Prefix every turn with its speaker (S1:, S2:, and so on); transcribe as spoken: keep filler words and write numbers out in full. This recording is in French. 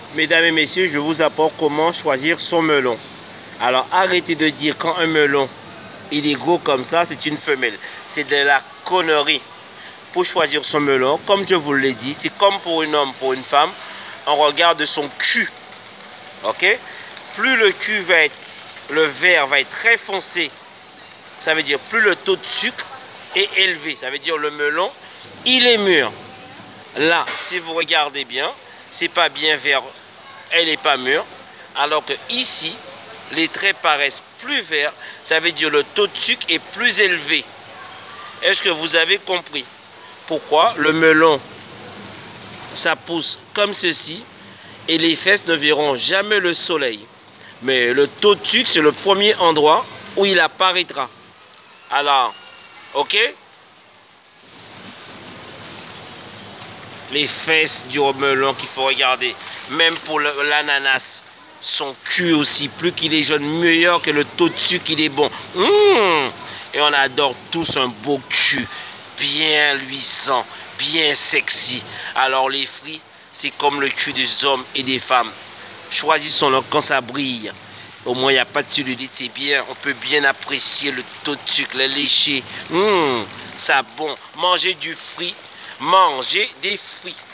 S1: Mesdames et messieurs, je vous apprends comment choisir son melon. Alors arrêtez de dire quand un melon il est gros comme ça, c'est une femelle. C'est de la connerie. Pour choisir son melon, comme je vous l'ai dit, c'est comme pour un homme, pour une femme, on regarde son cul. Ok? Plus le cul va être, le vert va être très foncé, ça veut dire plus le taux de sucre est élevé. Ça veut dire le melon, il est mûr. Là, si vous regardez bien, c'est pas bien vert, elle n'est pas mûre. Alors que ici, les traits paraissent plus verts, ça veut dire le taux de sucre est plus élevé. Est-ce que vous avez compris pourquoi le melon, ça pousse comme ceci et les fesses ne verront jamais le soleil? Mais le taux de sucre, c'est le premier endroit où il apparaîtra. Alors, ok? Les fesses du melon qu'il faut regarder. Même pour l'ananas. Son cul aussi, plus qu'il est jeune, meilleur que le taux de sucre, il est bon. Mmh. Et on adore tous un beau cul. Bien luisant, bien sexy. Alors les fruits, c'est comme le cul des hommes et des femmes. Choisissons-le quand ça brille. Au moins, il n'y a pas de cellulite, c'est bien. On peut bien apprécier le taux de sucre, le lécher. Mmh, ça bon. Manger du fruit, manger des fruits.